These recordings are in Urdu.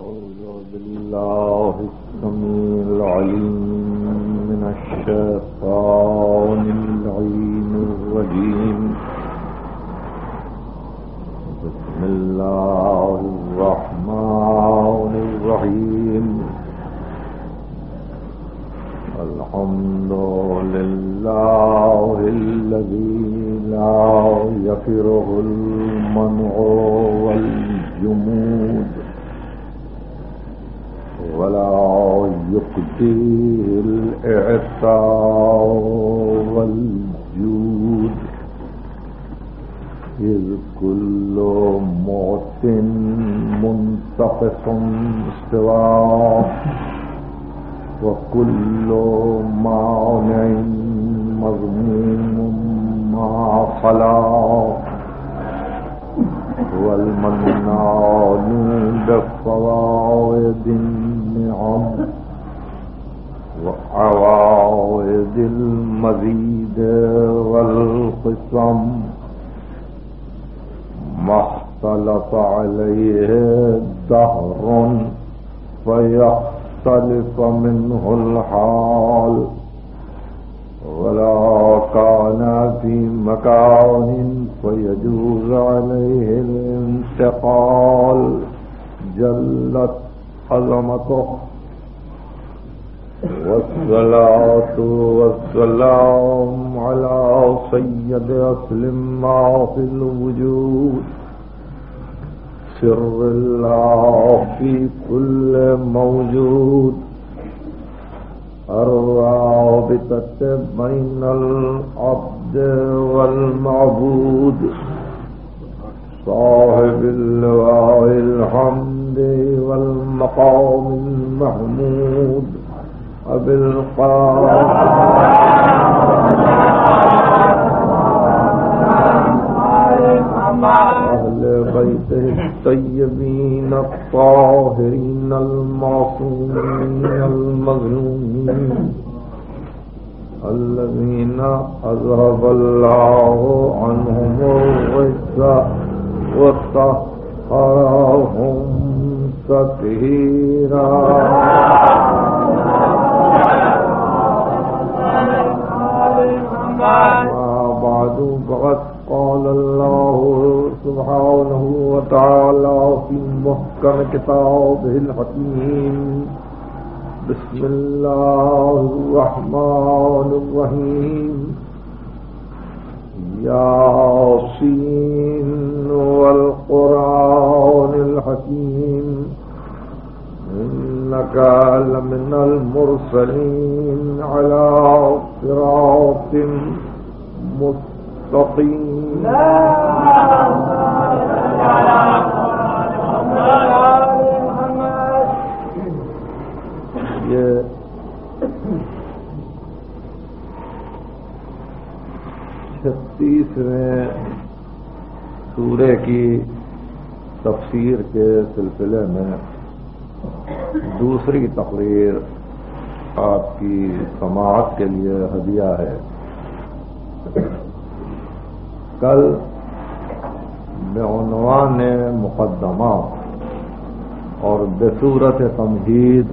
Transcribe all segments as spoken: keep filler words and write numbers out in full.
أعوذ بالله السميع العليم من الشيطان اللعين الرجيم. بسم الله الرحمن الرحيم. الحمد لله الذي لا يكره المنع والجمود ولا يقضي الإعطاء والجود، إذ كل موت منتقص سواه وكل مانع مذموم ما خلا، والمنان بفوائد النعم وعوائد المزيد والقسم، ما اختلف عليه دهر فيختلف منه الحال، ولا كان في مكان فيجوز عليه الانتقال، جلت عظمته. والصلاة والسلام على سيد أصل ما في الوجود، سر الله في كل موجود، الرابطة بين العبد والمعبود، صاحب اللواء الحمد والمقام المحمود، أبي القاسم أهل بيته الطيبين الطاهرين المعصومين المظلومين، الذين أذهب الله عنهم الرجس وطهرهم تطهيرا. بعد فقد قال الله سبحانه وتعالى في محكم كتابه الحكيم: بسم الله الرحمن الرحيم، ياسين والقرآن الحكيم، إنك لمن المرسلين على صراط مستقيم. یہ چھتیسویں سورے کی تفسیر کے سلسلے میں دوسری تقریر آپ کی سماعت کے لیے ہدیہ ہے. کل بعنوان مقدمہ اور بصورت تمہید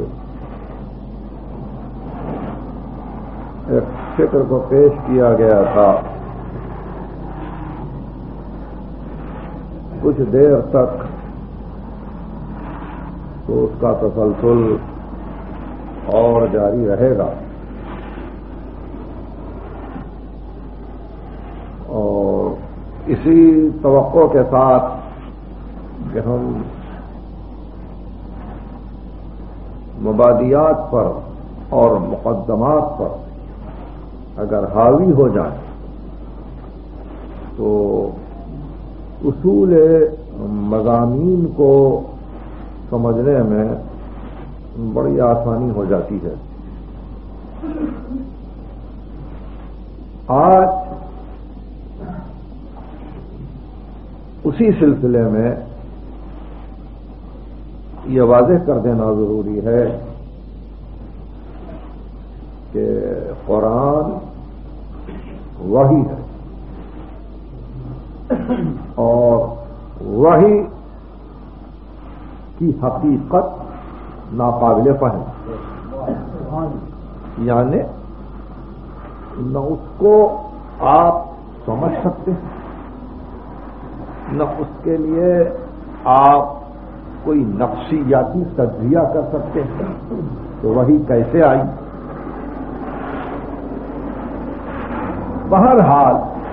ایک فکر کو پیش کیا گیا تھا. کچھ دیر تک تو اس کا تسلسل اور جاری رہے گا، اور اسی توقع کے ساتھ کہ ہم مبادیات پر اور مقدمات پر اگر حاوی ہو جائیں تو اصول مضامین کو سمجھنے میں بڑی آسانی ہو جاتی ہے. آج اسی سلسلے میں یہ واضح کر دینا ضروری ہے کہ قرآن وحی ہے اور وحی کی حقیقت ناقابل فہم، یعنی نہ اس کو آپ سمجھ سکتے ہیں، نہ اس کے لیے آپ کوئی نفسیاتی تجزیہ کر سکتے ہیں تو وہی کیسے آئی۔ بہرحال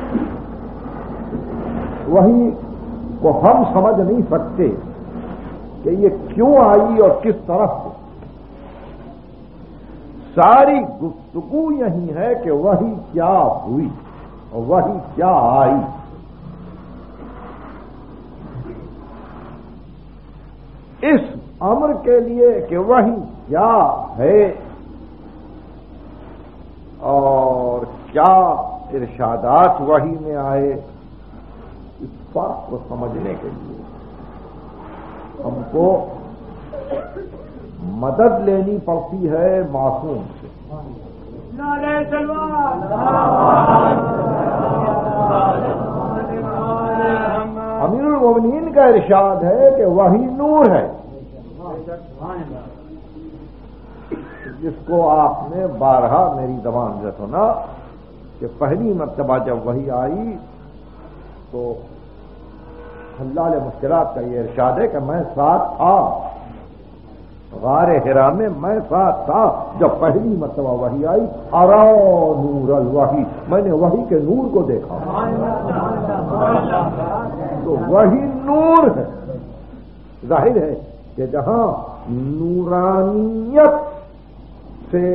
وہی کو ہم سمجھ نہیں سکتے کہ یہ کیوں آئی اور کس طرح سے۔ ساری گفتگو یہی ہے کہ وہی کیا ہوئی اور وہی کیا آئی۔ اس امر کے لیے کہ وہی کیا ہے اور کیا ارشادات وحی میں آئے، اس فرق کو سمجھنے کے لیے ہم کو مدد لینی پڑتی ہے معصوم سے۔ امیر المومنین کا ارشاد ہے کہ وہی نور ہے، جس کو آپ نے بارہا میری زبان سے سنا کہ پہلی مرتبہ جب وہی آئی تو حلال مشکلات کا یہ ارشاد ہے کہ میں ساتھ تھا، غار حرا میں میں ساتھ تھا جب پہلی مرتبہ وحی آئی، ارا نور الوحی، میں نے وحی کے نور کو دیکھا۔ تو وہی نور ہے۔ ظاہر ہے کہ جہاں نورانیت سے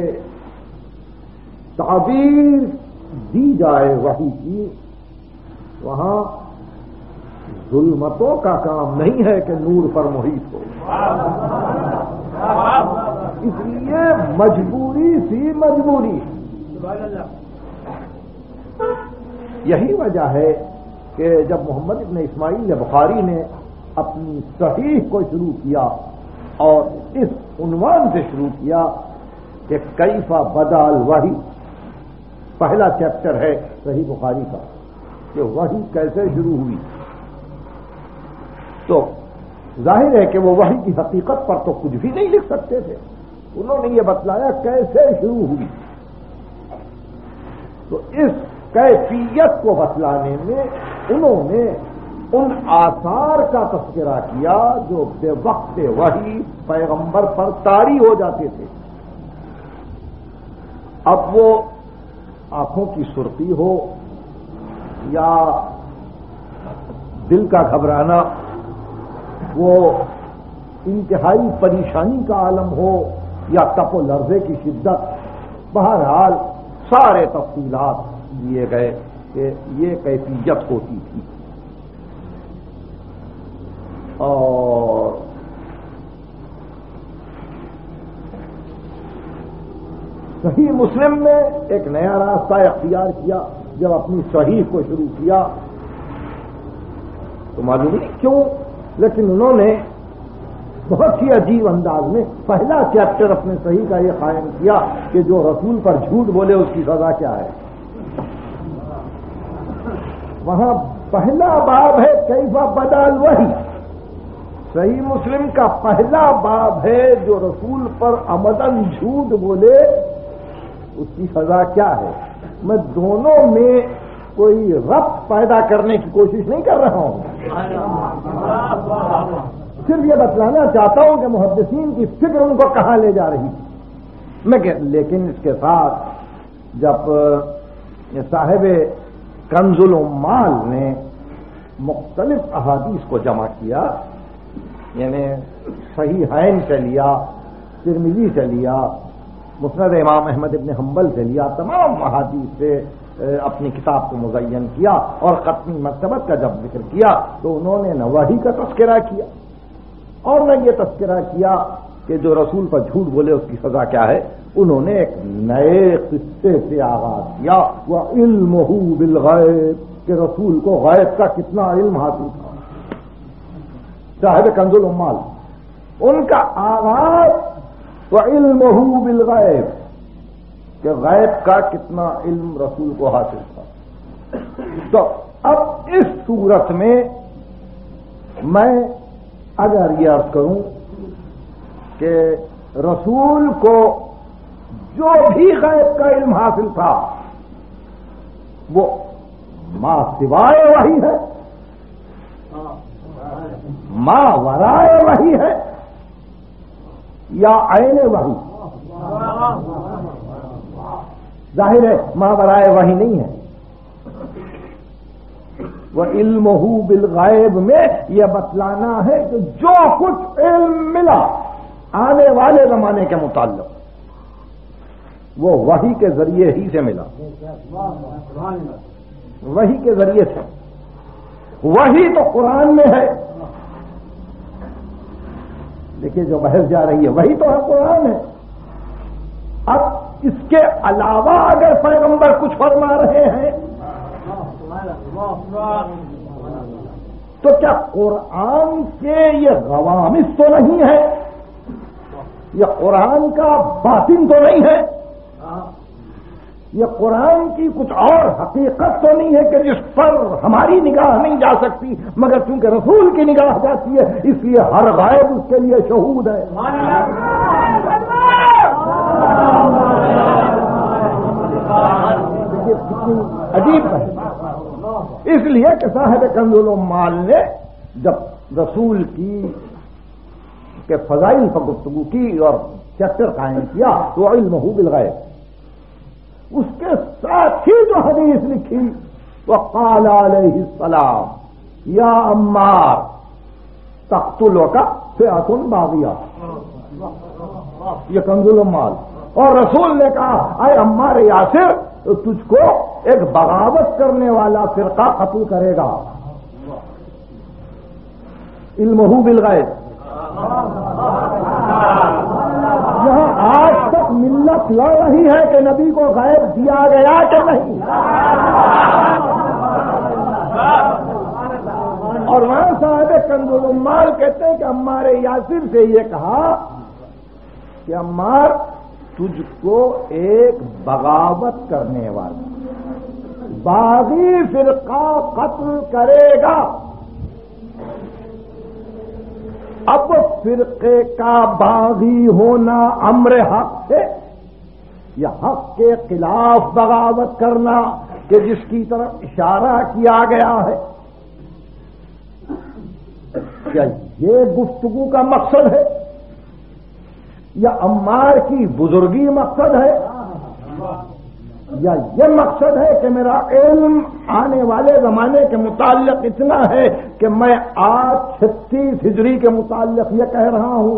تعبیر دی جائے وحی کی، وہاں ظلمتوں کا کام نہیں ہے کہ نور پر محیط ہو۔ اس لیے مجبوری سی مجبوری، یہی وجہ ہے کہ جب محمد ابن اسماعیل بخاری نے اپنی صحیح کو شروع کیا اور اس عنوان سے شروع کیا کہ کیف بدا الوحی، پہلا چیپٹر ہے صحیح بخاری کا کہ وحی کیسے شروع ہوئی، تو ظاہر ہے کہ وہ وحی کی حقیقت پر تو کچھ بھی نہیں لکھ سکتے تھے، انہوں نے یہ بتلایا کیسے شروع ہوئی۔ تو اس کیفیت کو بتلانے میں انہوں نے ان آثار کا تذکرہ کیا جو بے وقت وحی پیغمبر پر طاری ہو جاتے تھے۔ اب وہ آنکھوں کی سرخی ہو یا دل کا گھبرانا، وہ انتہائی پریشانی کا عالم ہو یا تپ و لرزے کی شدت، بہرحال سارے تفصیلات دیے گئے کہ یہ کیفیت ہوتی تھی۔ اور صحیح مسلم نے ایک نیا راستہ اختیار کیا جب اپنی صحیح کو شروع کیا، تو معلوم نہیں کیوں لیکن انہوں نے بہت ہی عجیب انداز میں پہلا چیپٹر اپنے صحیح کا یہ قائم کیا کہ جو رسول پر جھوٹ بولے اس کی سزا کیا ہے۔ وہاں پہلا باب ہے کیف بدا الوحی، صحیح مسلم کا پہلا باب ہے جو رسول پر عمدن جھوٹ بولے اس کی سزا کیا ہے۔ میں دونوں میں کوئی ربط پیدا کرنے کی کوشش نہیں کر رہا ہوں، صرف یہ بتلانا چاہتا ہوں کہ محدثین کی فکر ان کو کہاں لے جا رہی تھی۔ میں لیکن اس کے ساتھ جب صاحب کنز العمال نے مختلف احادیث کو جمع کیا، یعنی صحیحین سے لیا، ترمذی سے لیا، مسند امام احمد ابن حنبل سے لیا، تمام احادیث سے اپنی کتاب کو مزین کیا اور ختمی مرتبت کا جب ذکر کیا تو انہوں نے نہ وحی کا تذکرہ کیا اور نہ یہ تذکرہ کیا کہ جو رسول پر جھوٹ بولے اس کی سزا کیا ہے۔ انہوں نے ایک نئے قصے سے آغاز کیا، وَعِلْمُهُ بِالْغَيْبِ، کہ رسول کو غیب کا کتنا علم حاصل تھا۔ صاحب کنز العمال ان کا آغاز وَعِلْمُهُ بِالْغَيْبِ، کہ غیب کا کتنا علم رسول کو حاصل تھا۔ تو اب اس صورت میں میں اگر یہ عرض کروں کہ رسول کو جو بھی غیب کا علم حاصل تھا وہ ما سوائے وحی ہے، ما ورائے وحی ہے یا عین وحی؟ ظاہر ہے ما ورائے وحی نہیں ہے۔ وہ علمہ بالغیب میں یہ بتلانا ہے کہ جو کچھ علم ملا آنے والے زمانے کے متعلق وہ وحی کے ذریعے ہی سے ملا، وحی کے ذریعے سے۔ وحی تو قرآن میں ہے، دیکھیے جو بحث جا رہی ہے وہی تو ہے، قرآن ہے۔ اب اس کے علاوہ اگر پیغمبر کچھ فرما رہے ہیں تو کیا قرآن کے یہ غوامض تو نہیں ہے، یہ قرآن کا باطن تو نہیں ہے، یہ قرآن کی کچھ اور حقیقت تو نہیں ہے کہ جس پر ہماری نگاہ نہیں جا سکتی مگر چونکہ رسول کی نگاہ جاتی ہے اس لیے ہر غائب اس کے لیے شہود ہے۔ یہ کتنی عجیب ہے۔ اس لیے کہ صاحب کنز العمال نے جب رسول کی کے فضائل پر گفتگو کی اور چیپٹر قائم کیا تو علمہ بالغیب، اس کے ساتھ ہی جو حدیث لکھی وقال علیہ السلام یا عمار تقتلک فئۃ باغیہ، یہ کنز العمال، اور رسول نے کہا اے عمار یاسر تجھ کو ایک بغاوت کرنے والا فرقہ قتل کرے گا۔ علمہ بالغیب، یہاں آج تک ملت لڑ رہی ہے کہ نبی کو غیب دیا گیا کہ نہیں، اور وہاں صاحب کنز العمال کہتے ہیں کہ عمار یاسر سے یہ کہا کہ عمار تجھ کو ایک بغاوت کرنے والا باغی فرقہ قتل کرے گا۔ اب فرقے کا باغی ہونا امر حق ہے یا حق کے خلاف بغاوت کرنا کہ جس کی طرف اشارہ کیا گیا ہے؟ کیا یہ گفتگو کا مقصد ہے یا عمار کی بزرگی مقصد ہے یا یہ مقصد ہے کہ میرا علم آنے والے زمانے کے متعلق اتنا ہے کہ میں آج چھتیس ہجری کے متعلق یہ کہہ رہا ہوں؟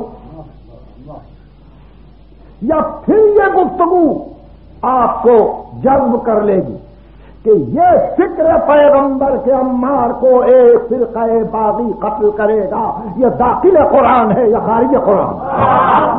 یا پھر یہ گفتگو آپ کو جذب کر لے گی کہ یہ فکر پیغمبر کے عمار کو ایک فرقہ باغی قتل کرے گا، یہ داخل قرآن ہے یا خارج قرآن؟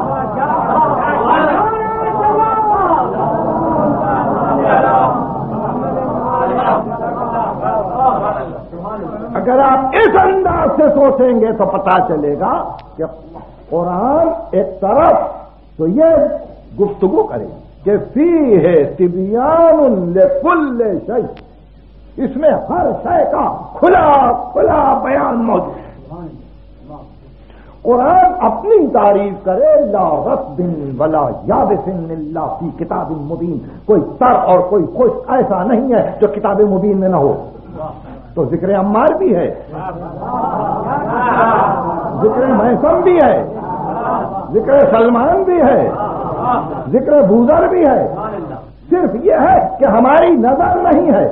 اگر آپ اس انداز سے سوچیں گے تو پتا چلے گا کہ قرآن ایک طرف تو یہ گفتگو کرے کہ فی ہے تبیان لکل شیء، اس میں ہر شے کا کھلا کھلا بیان موجود ہے۔ قرآن اپنی تعریف کرے لا رطب ولا یابس الا فی کتاب مبین، کوئی تر اور کوئی خشک ایسا نہیں ہے جو کتاب مبین میں نہ ہو۔ تو ذکر عمار بھی ہے، ذکر محسن بھی ہے، ذکر سلمان بھی ہے، ذکر بوذر بھی ہے، صرف یہ ہے کہ ہماری نظر نہیں ہے۔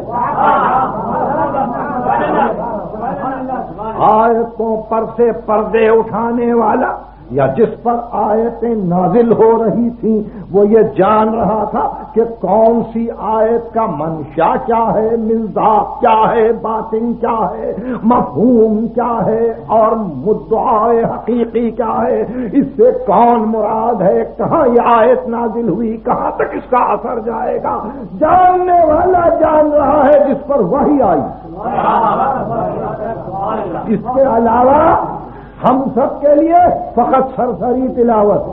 آیتوں پر سے پردے اٹھانے والا یا جس پر آیتیں نازل ہو رہی تھیں وہ یہ جان رہا تھا کہ کون سی آیت کا منشا کیا ہے، مزاج کیا ہے، باطن کیا ہے، مفہوم کیا ہے اور مدعا حقیقی کیا ہے، اس سے کون مراد ہے، کہاں یہ آیت نازل ہوئی، کہاں تک اس کا اثر جائے گا، جاننے والا جان رہا ہے جس پر وحی آئی۔ اس کے علاوہ ہم سب کے لیے فقط سرسری تلاوت،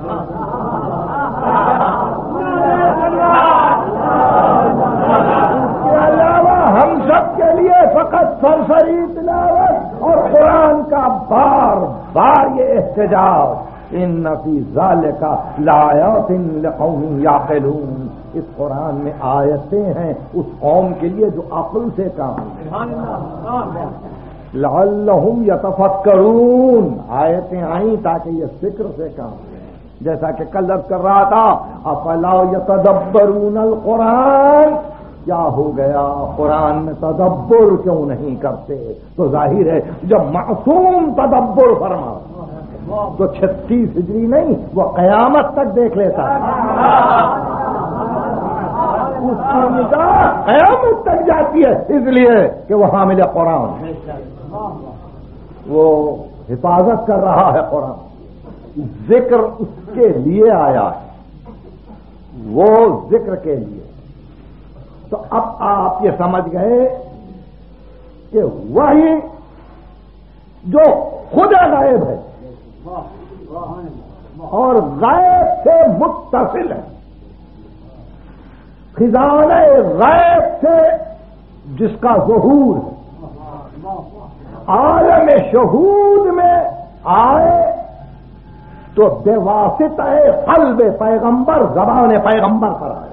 اس کے علاوہ ہم سب کے لیے فقط سرسری تلاوت اور قرآن کا بار بار یہ احتجاج ان فی ذالک لآیات لقوم یعقلون، اس قرآن میں آیتیں ہیں اس قوم کے لیے جو عقل سے کام کرے، لعلہم یتفکرون، آیتیں آئیں تاکہ یہ فکر سے کام کریں، جیسا کہ کل عرض کر رہا تھا افلا یتدبرون القرآن، کیا ہو گیا قرآن میں تدبر کیوں نہیں کرتے؟ تو ظاہر ہے جب معصوم تدبر فرما تو چھتیس ہجری نہیں وہ قیامت تک دیکھ لیتا ہے، اس کی نگاہ قیامت تک جاتی ہے، اس لیے کہ وہ حامل قرآن، وہ حفاظت کر رہا ہے قرآن، ذکر اس کے لیے آیا ہے، وہ ذکر کے لیے۔ تو اب آپ یہ سمجھ گئے کہ وہی جو خود غائب ہے اور غائب سے متصل ہے، خزانہ غائب سے جس کا ظہور ہے، عالم شہود میں آئے تو بے واسطہ قلب پیغمبر زبان پیغمبر پر آئے،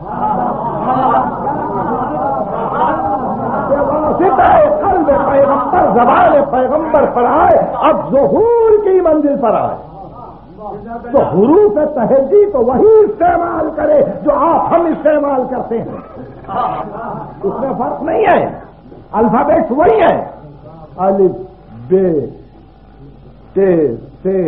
بے واسطہ قلب پیغمبر زبان پیغمبر پر آئے، اب ظہور کی منزل پر آئے تو حروف تہجی تو وہی استعمال کرے جو آپ ہم استعمال کرتے ہیں، اس میں فرق نہیں ہے، الفابیٹس وہی ہیں، الف بے تے سے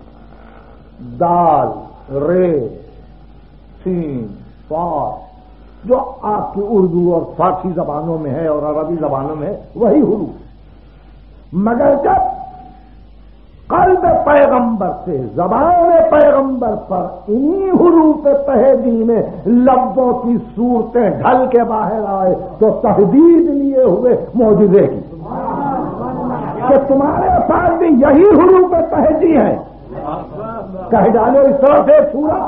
دال رے سین صاد، جو آپ کی اردو اور فارسی زبانوں میں ہے اور عربی زبانوں میں ہے وہی حروف، مگر جب قلب پیغمبر سے زبان پیغمبر پر انہی حروف تہجی میں لفظوں کی صورتیں ڈھل کے باہر آئے تو تحدید لیے ہوئے معجزے کی کہ تمہارے پاس بھی یہی حروف تہجی ہیں، کہہ ڈالو اس طرح سے پورا،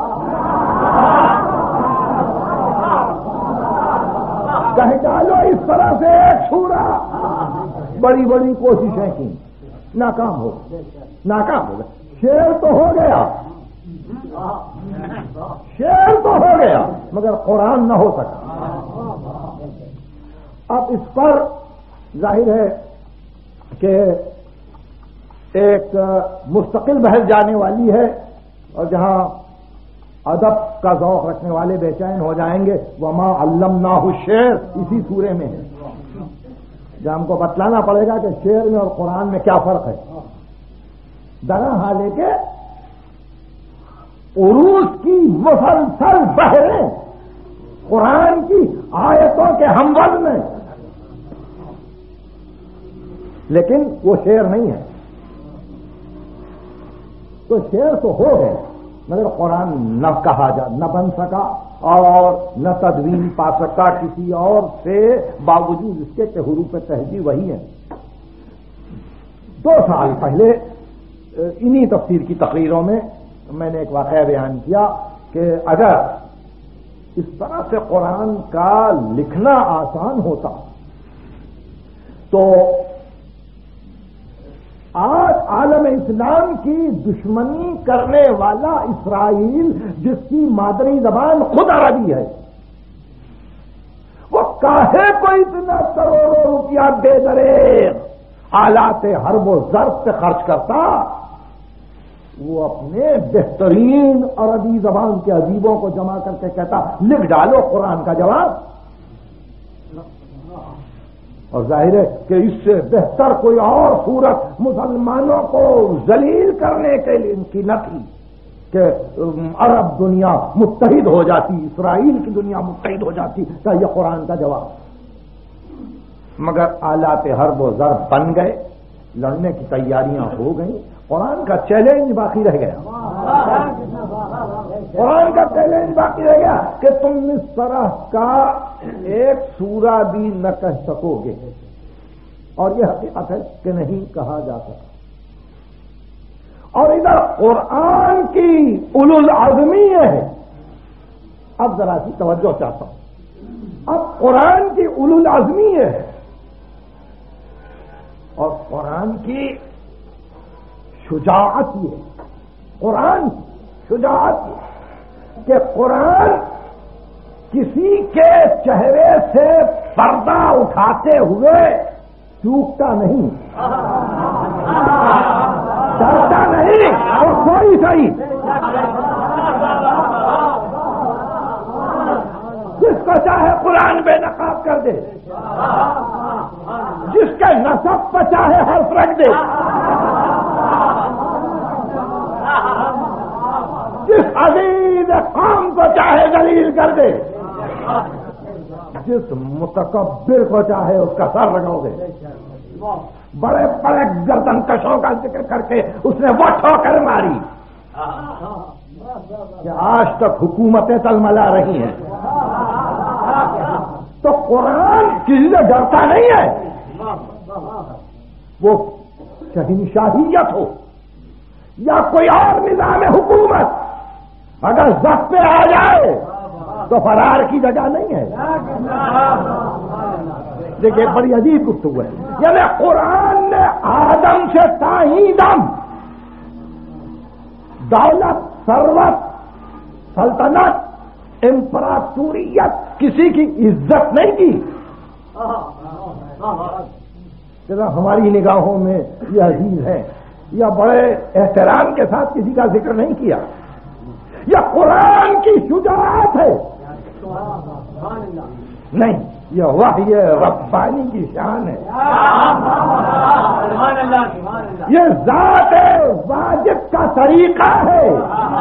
کہہ ڈالو اس طرح سے ایک چھوڑا، بڑی بڑی کوششیں کی، ناکام ہو ناکام ہو گیا، شیر تو ہو گیا، شیر تو ہو گیا مگر قرآن نہ ہو سکا۔ اب اس پر ظاہر ہے کہ ایک مستقل بحث جانے والی ہے، اور جہاں ادب کا ذوق رکھنے والے بے چین ہو جائیں گے، وما علمناہ الشعر اسی سورے میں ہے، جہاں ہم کو بتلانا پڑے گا کہ شعر میں اور قرآن میں کیا فرق ہے، درا حالے کے عروج کی مسلسل بحریں قرآن کی آیتوں کے ہموزن میں، لیکن وہ شعر نہیں ہے، تو شعر تو ہو گئے مگر قرآن نہ کہا جا نہ بن سکا اور نہ تدوین پا سکا کسی اور سے، باوجود اس کے کہ حروف تہجی وہی ہیں۔ دو سال پہلے انہی تفسیر کی تقریروں میں میں نے ایک واقعہ بیان کیا کہ اگر اس طرح سے قرآن کا لکھنا آسان ہوتا تو آج عالم اسلام کی دشمنی کرنے والا اسرائیل، جس کی مادری زبان خود عربی ہے، وہ کاہے کو اتنا کروڑوں روپیہ بے دریغ آلات حرب و ضرب سے خرچ کرتا، وہ اپنے بہترین عربی زبان کے ادیبوں کو جمع کر کے کہتا لکھ ڈالو قرآن کا جواب، اور ظاہر ہے کہ اس سے بہتر کوئی اور صورت مسلمانوں کو ذلیل کرنے کے لیے ان کی نہ تھی کہ عرب دنیا متحد ہو جاتی، اسرائیل کی دنیا متحد ہو جاتی کہ یہ قرآن کا جواب، مگر آلات حرب و ضرب بن گئے، لڑنے کی تیاریاں ہو گئیں، قرآن کا چیلنج باقی رہ گیا، قرآن کا چیلنج باقی رہ گیا کہ تم اس طرح کا ایک سورہ بھی نہ کہہ سکو گے، اور یہ حقیقت ہے کہ نہیں کہا جا سکا۔ اور ادھر قرآن کی اولو العزمی ہے، اب ذرا سی توجہ چاہتا ہوں، اب قرآن کی اولو العزمی ہے اور قرآن کی شجاعت یہ قرآن شجاعت کہ قرآن کسی کے چہرے سے پردہ اٹھاتے ہوئے چوکتا نہیں، ڈرتا نہیں، اور کوئی صحیح جس کو چاہے قرآن بے نقاب کر دے، جس کے نسب پر چاہے حرف رکھ دے، جس عزیز قوم کو چاہے ذلیل کر دے، جس متکبر کو چاہے اس کا سر لگاؤ دے، بڑے بڑے گردن کشوں کا ذکر کر کے اس نے وہ ٹھوکر ماری کہ آج تک حکومتیں تلملا رہی ہیں۔ تو قرآن کسی سے ڈرتا نہیں ہے، وہ شہنشاہیت ہو یا کوئی اور نظام حکومت، اگر ضبط پہ آ جائے تو فرار کی جگہ نہیں ہے۔ دیکھیے بڑی عجیب گفتگو ہے، یعنی قرآن نے آدم سے تائیں دم دولت، ثروت، سلطنت، امپراتوریت کسی کی عزت نہیں کی۔ ہماری نگاہوں میں یہ عزیز ہے یا بڑے احترام کے ساتھ کسی کا ذکر نہیں کیا، یہ قرآن کی شجاعت ہے نہیں، یہ وحی ربانی کی شان ہے، یہ ذات واجب کا طریقہ ہے۔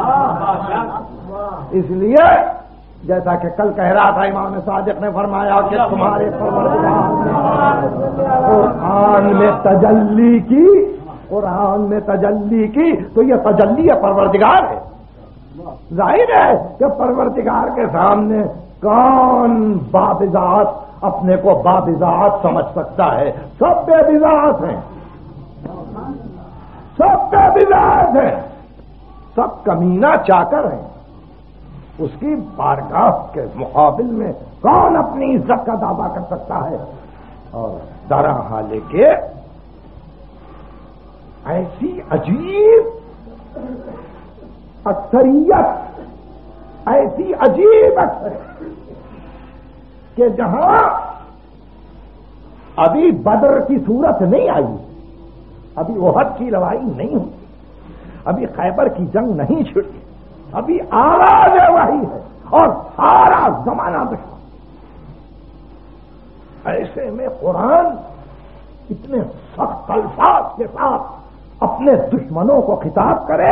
اس لیے جیسا کہ کل کہہ رہا تھا امام صادق نے فرمایا کہ تمہارے پروردگار نے قرآن میں تجلی کی، قرآن میں تجلی کی تو یہ تجلی پروردگار ہے۔ ظاہر ہے کہ پروردگار کے سامنے کون بابذات اپنے کو بابذات سمجھ سکتا ہے؟ سب بے بذات ہیں، سب بے بذات ہیں، سب کمینہ چاکر ہیں۔ اس کی بارگاہ کے مقابل میں کون اپنی عزت کا دعویٰ کر سکتا ہے؟ اور درا حالے کے ایسی عجیب اکثریت، ایسی عجیب اکثریت کہ جہاں ابھی بدر کی صورت نہیں آئی، ابھی احد کی لڑائی نہیں ہوئی، ابھی خیبر کی جنگ نہیں چھڑی، ابھی آواز وہی ہے اور سارا زمانہ دشمن۔ ایسے میں قرآن اتنے سخت الفاظ کے ساتھ اپنے دشمنوں کو خطاب کرے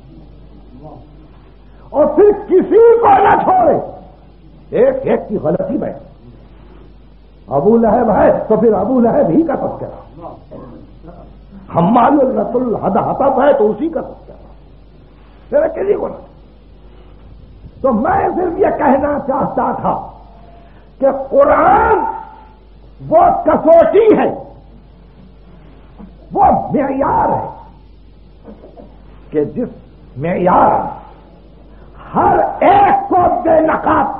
اور پھر کسی کو نہ چھوڑے، ایک ایک کی غلطی بیٹھے۔ ابو لہب ہے تو پھر ابو لہب ہی کا تذکرہ، حمال الرسل حطب ہے تو اسی کا تذکرہ، میرا کسی کو نہ۔ تو میں صرف یہ کہنا چاہتا تھا کہ قرآن وہ کسوٹی ہے، وہ معیار ہے کہ جس معیار ہر ایک کو بے نقاب،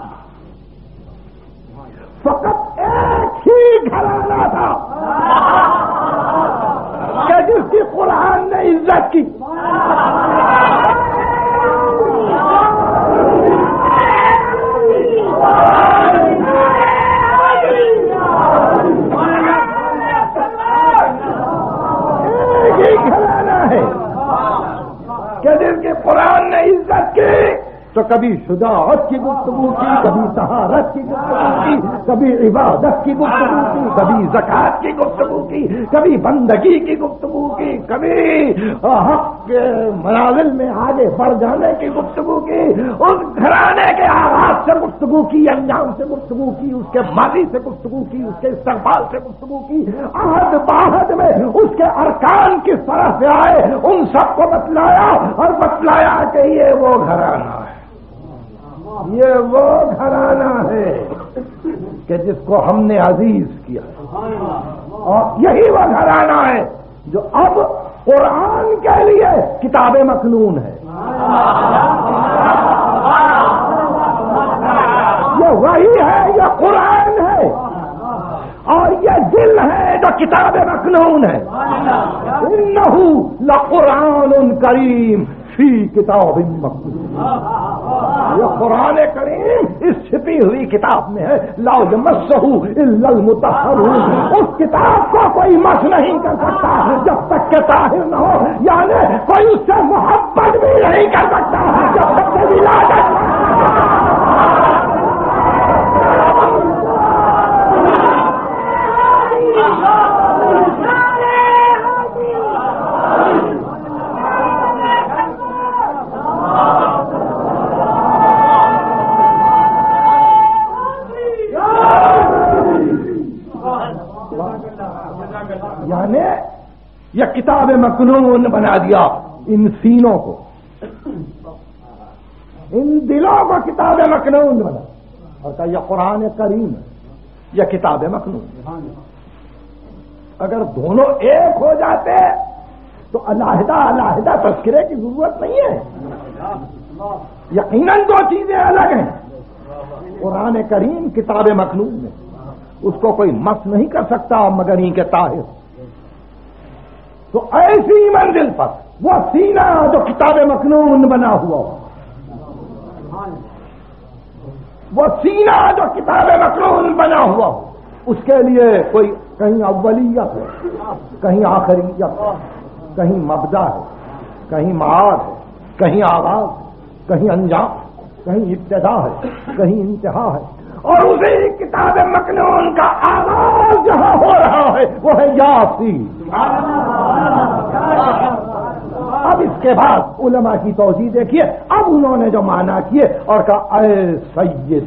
فقط ایک ہی گھرانہ تھا کہ جس کی قرآن نے عزت کی، کہ جس کی قرآن نے عزت کی تو کبھی شجاعت کی گفتگو کی، کبھی طہارت کی گفتگو کی، کبھی عبادت کی گفتگو کی، کبھی زکات کی گفتگو کی، کبھی بندگی کی گفتگو کی، کبھی حق کے منازل میں آگے بڑھ جانے کی گفتگو کی، اس گھرانے کے آغاز سے گفتگو کی، انجام سے گفتگو کی، اس کے ماضی سے گفتگو کی، اس کے استقبال سے گفتگو کی، عہد بعہد میں اس کے ارکان کس طرح سے آئے ان سب کو بتلایا اور بتلایا کہ یہ وہ گھرانہ ہے، یہ وہ گھرانہ ہے کہ جس کو ہم نے عزیز کیا، اور یہی وہ گھرانہ ہے جو اب قرآن کے لیے کتاب مکنون ہے۔ یہ وہی ہے، یہ قرآن ہے، اور یہ دل ہے جو کتاب مکنون ہے۔ انہ لقرآن کریم فی کتاب مکتوب، یہ قرآن کریم اس چھپی ہوئی کتاب میں ہے، لا یمسہ الا المطہرون، اس کتاب کو کوئی مس نہیں کر سکتا جب تک کہ طاہر نہ ہو، یعنی کوئی اس سے محبت بھی نہیں کر سکتا جب تک کہ ولادت نہ ہو۔ یعنی یہ کتاب مکنون بنا دیا ان سینوں کو، ان دلوں کو کتاب مکنون بنا، اور کہا یہ قرآن کریم ہے، یہ کتاب مکنون۔ اگر دونوں ایک ہو جاتے تو علیحدہ علیحدہ تذکرے کی ضرورت نہیں ہے، یقیناً دو چیزیں الگ ہیں۔ قرآن کریم کتاب مکنون ہے، اس کو کوئی مس نہیں کر سکتا مگر ہی کے طاہر۔ تو ایسی منزل پر وہ سینہ جو کتاب مکنون بنا ہوا ہو، وہ سینہ جو کتاب مکنون بنا ہوا ہو، اس کے لیے کوئی کہیں اولیت ہے، کہیں آخریت ہے، کہیں مبدا ہے، کہیں معاد ہے، کہیں آغاز ہے، کہیں انجام، کہیں ابتدا ہے، کہیں انتہا ہے، اور اسی کتاب مکنون کا آغاز جہاں ہو رہا ہے وہ ہے یاسین۔ اب اس کے بعد علماء کی توضیح دیکھیے، اب انہوں نے جو معنی کیے اور کہا اے سید،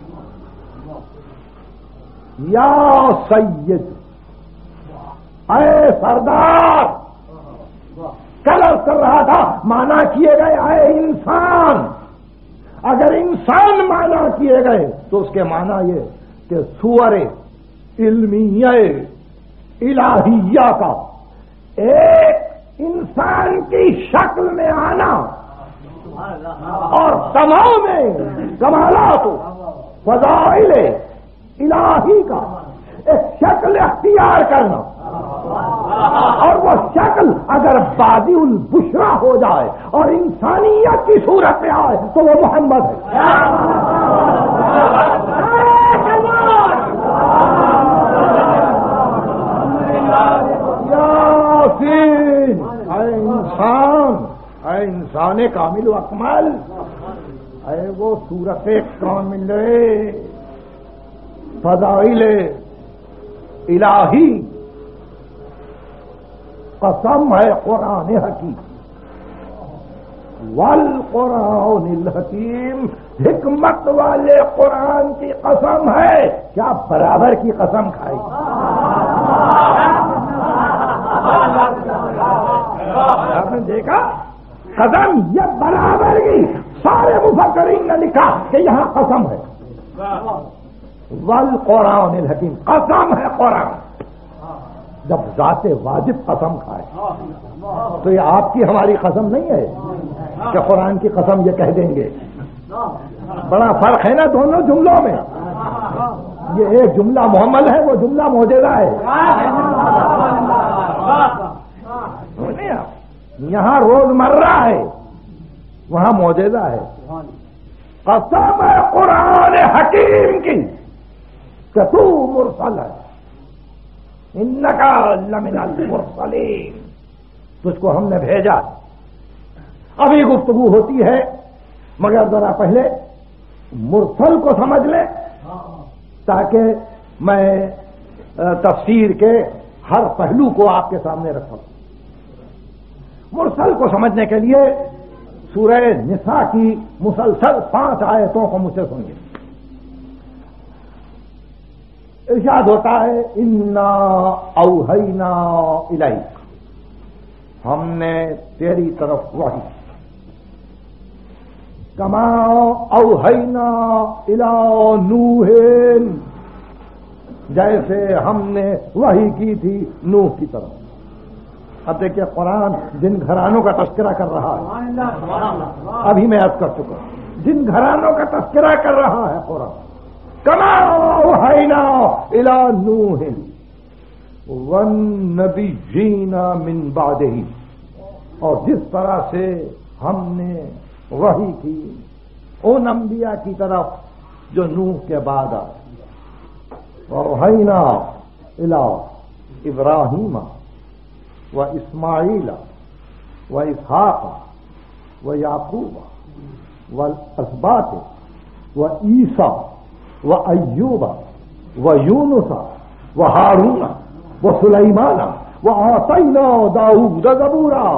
یا سید، اے سردار، کل عرض کر رہا تھا معنی کیے گئے اے انسان، اگر انسان معنی کیے گئے تو اس کے معنی یہ کہ صور علمیہ الہیہ کا ایک انسان کی شکل میں آنا اور تمام کمالات فضائل الہی کا ایک شکل اختیار کرنا، اور وہ شکل اگر بادی البشرا ہو جائے اور انسانیت کی صورت میں آئے تو وہ محمد ہے۔ یاسین، اے انسان، اے انسان کامل و اکمل، اے وہ صورت کامل فضائل الہی، قسم ہے قرآن حکیم، والقرآن الحکیم، حکمت والے قرآن کی قسم ہے، کیا برابر کی قسم کھائی؟ آپ نے دیکھا قسم یہ برابر کی، سارے مفکرین نے لکھا کہ یہاں قسم ہے، والقرآن الحکیم، قسم ہے قرآن۔ جب ذات واجب قسم کھائے تو یہ آپ کی ہماری قسم نہیں ہے کہ قرآن کی قسم یہ کہہ دیں گے، بڑا فرق ہے نا دونوں جملوں میں۔ یہ ایک جملہ محمل ہے، وہ جملہ معجزہ ہے۔ یہاں روزمرہ ہے، وہاں معجزہ ہے۔ قسم ہے قرآن حکیم کی کہ تو مرسل ہے، انکا لمن المرسلین، تجھ کو ہم نے بھیجا۔ ابھی گفتگو ہوتی ہے مگر ذرا پہلے مرسل کو سمجھ لیں تاکہ میں تفسیر کے ہر پہلو کو آپ کے سامنے رکھوں۔ مرسل کو سمجھنے کے لیے سورہ نساء کی مسلسل پانچ آیتوں کو مجھ سے سنیے۔ ارشاد ہوتا ہے انا اوحینا الیک، ہم نے تیری طرف وحی، کما اوحینا الی نوح، جیسے ہم نے وحی کی تھی نوح کی طرف۔ اب دیکھیں قرآن جن گھرانوں کا تذکرہ کر رہا ہے، ابھی میں عرض کر چکا ہوں، جن گھرانوں کا تذکرہ کر رہا ہے قرآن، کما اوحینا الی نوح والنبیین من بعدہ، اور جس طرح سے ہم نے وحی کی ان انبیاء کی طرف جو نوح کے بعد آئے. وَأَوْحَيْنَا إِلَىٰ إِبْرَاهِيمَ وَإِسْمَاعِيلَ وَإِسْحَاقَ وَيَعْقُوبَ وَالْأَسْبَاطِ وَعِيسَىٰ وَأَيُّوبَ وَيُونُسَ وَهَارُونَ وَسُلَيْمَانَ وَآتَيْنَا دَاوُودَ زَبُورًا.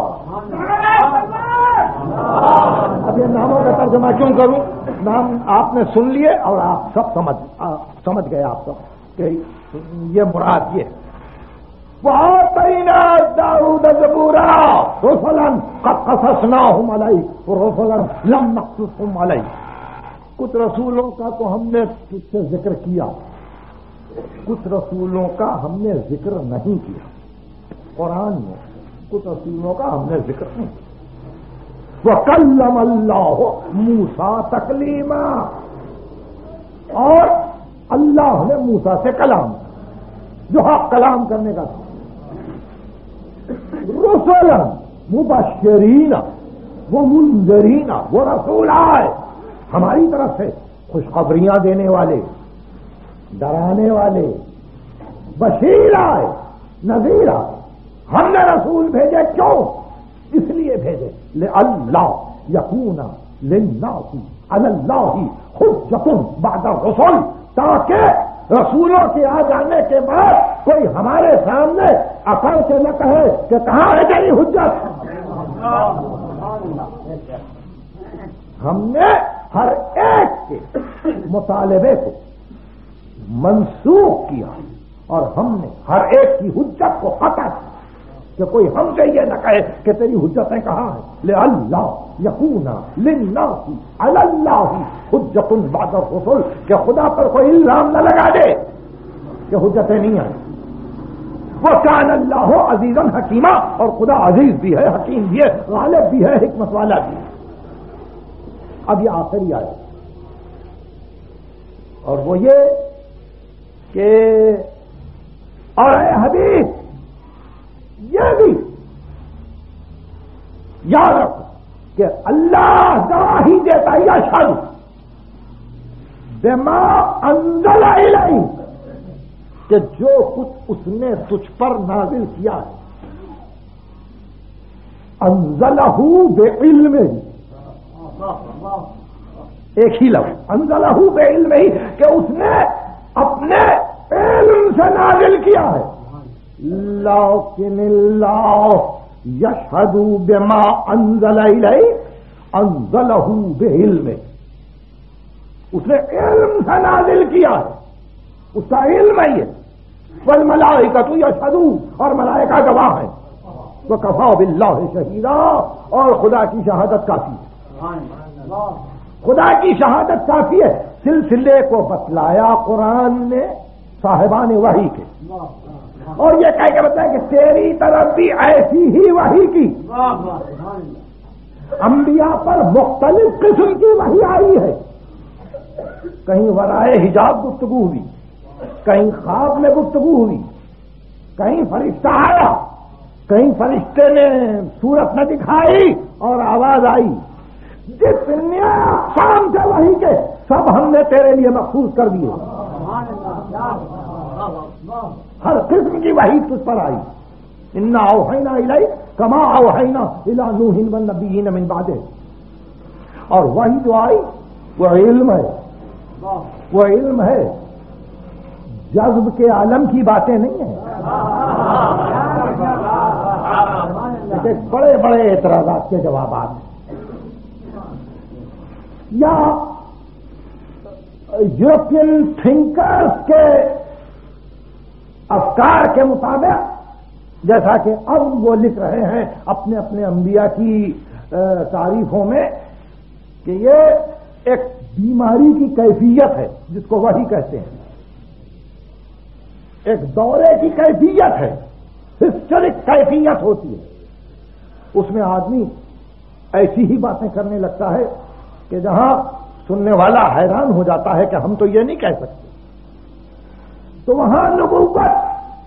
اب یہ ناموں کا ترجمہ کیوں کروں؟ نام آپ نے سن لیے اور آپ سب سمجھ سمجھ گئے آپ سب کہ یہ مراد یہ ہے. وَآتَيْنَا دَاوُودَ زَبُورًا رُسُلًا قَدْ قَصَصْنَاهُمْ عَلَيْكَ وَرُسُلًا لَمْ نَقْصُصْهُمْ عَلَيْكَ. کچھ رسولوں کا تو ہم نے تجھ سے ذکر کیا، کچھ رسولوں کا ہم نے ذکر نہیں کیا. قرآن میں کچھ رسولوں کا ہم نے ذکر نہیں کیا. وَكَلَّمَ اللَّهُ مُوسَىٰ تَكْلِيمًا، اور اللہ نے موسیٰ سے کلام جو حق کلام کرنے کا تھا. رسولا مبشرین ومنذرین، وہ رسول آئے ہماری طرف سے خوشخبریاں دینے والے، ڈرانے والے. بشیر آئے، نذیر آئے. ہم نے رسول بھیجے کیوں؟ اس لیے بھیجے لِأَلَّا يَكُونَ لِلنَّاسِ عَلَى اللَّهِ حُجَّةٌ بَعْدَ الرُّسُلِ، تاکہ رسولوں کے آ جانے کے بعد کوئی ہمارے سامنے اکڑ کے نہ کہے کہ کہاں ہے تیری حجت. ہم نے ہر ایک کے مطالبے کو منسوخ کیا اور ہم نے ہر ایک کی حجت کو قطع کیا کہ کوئی ہم سے یہ نہ کہے کہ تیری حجتیں کہاں ہیں. لِأَلَّا يَكُونَ لِلنَّاسِ عَلَى اللَّهِ حُجَّةٌ بَعْدَ الرُّسُلِ، کہ خدا پر کوئی الزام نہ لگا دے کہ حجتیں نہیں آئیں. وَكَانَ اللَّهُ عَزِيزًا حَكِيمًا، اور خدا عزیز بھی ہے، حکیم بھی ہے، غالب بھی ہے، حکمت والا بھی ہے. اب یہ آخری آئے اور وہ یہ کہ اور اے حبیب یہ بھی یاد رکھو کہ اللہ گواہی دیتا ہے یشہد بما انزل الیک، کہ جو کچھ اس نے تجھ پر نازل کیا ہے. انزلہ بعلمہ، ایک ہی لفظ انزلہ بعلمہ، کہ اس نے اپنے علم سے نازل کیا ہے. لیکن اللہ یشہد بما انزل الیک انزلہ بعلمہ، اس نے علم سے نازل کیا ہے، اس کا علم ہے یہ. والملائکۃ یشہدون، اور ملائکہ گواہ ہیں. وکفیٰ باللہ شہیدا، اور خدا کی شہادت کافی ہے. خدا کی شہادت کافی ہے. سلسلے کو بتلایا قرآن نے صاحبان وحی کے، اور یہ کہہ کے بتایا کہ تیری طرف بھی ایسی ہی وحی کی. انبیاء پر مختلف قسم کی وحی آئی ہے. کہیں ورائے حجاب گفتگو ہوئی، کہیں خواب میں گفتگو ہوئی، کہیں فرشتہ آیا، کہیں فرشتے نے صورت نہ دکھائی اور آواز آئی. جتنے اقسام تھے وحی کے سب ہم نے تیرے لیے مخصوص کر دیے. ہر قسم کی وحی تجھ پر آئی. انا اوحینا الیک کما اوحینا الی نوح والنبیین من بعدہ. اور وحی جو آئی وہ علم ہے، وہ علم ہے، جذب کے عالم کی باتیں نہیں ہیں. بڑے بڑے اعتراضات کے جوابات ہیں. یا یورپین تھنکرز کے افکار کے مطابق، جیسا کہ اب وہ لکھ رہے ہیں اپنے اپنے انبیاء کی تعریفوں میں کہ یہ ایک بیماری کی کیفیت ہے جس کو وحی کہتے ہیں، ایک دورے کی کیفیت ہے، ہسٹرک کیفیت ہوتی ہے. اس میں آدمی ایسی ہی باتیں کرنے لگتا ہے کہ جہاں سننے والا حیران ہو جاتا ہے کہ ہم تو یہ نہیں کہہ سکتے. تو وہاں نبوت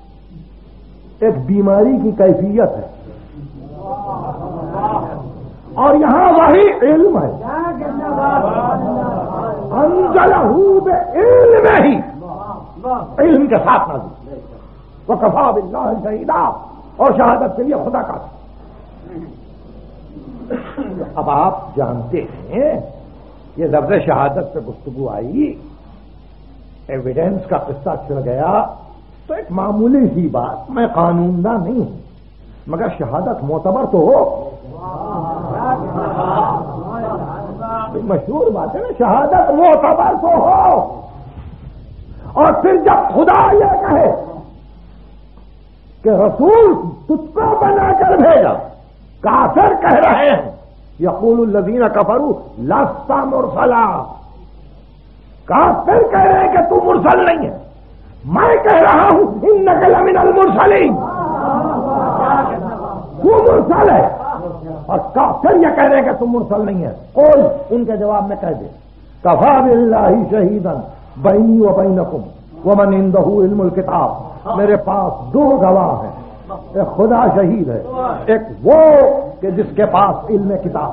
ایک بیماری کی کیفیت ہے. اور یہاں وہی علم ہے، انزلہ بعلم ہی، علم کے ساتھ نازل، وکفی باللہ شہیدا، اور شہادت کے لیے خدا کا۔ اب آپ جانتے ہیں یہ لفظ شہادت پہ گفتگو آئی، ایویڈنس کا قصہ چل گیا، تو ایک معمولی سی بات، میں قانون داں نہیں ہوں مگر شہادت معتبر تو ہو، مشہور بات ہے نا، شہادت معتبر تو ہو۔ اور پھر جب خدا یہ کہے کہ رسول تجھ کو بنا کر بھیجا، کافر کہہ رہے ہیں یقول الذین کفروا لست مرسلا، کافر کہہ رہے ہیں کہ تو مرسل نہیں ہے، میں کہہ رہا ہوں انک لمن المرسلین، تو مرسل ہے، اور کافر یہ کہہ رہے ہیں کہ تم مرسل نہیں ہے۔ قول ان کے جواب میں کہہ دے کفی باللہ شہیدا بینی و بینکم ومن عندہ علم الکتاب، میرے پاس دو گواہ ہیں، ایک خدا شہید ہے، ایک وہ کہ جس کے پاس علم کتاب۔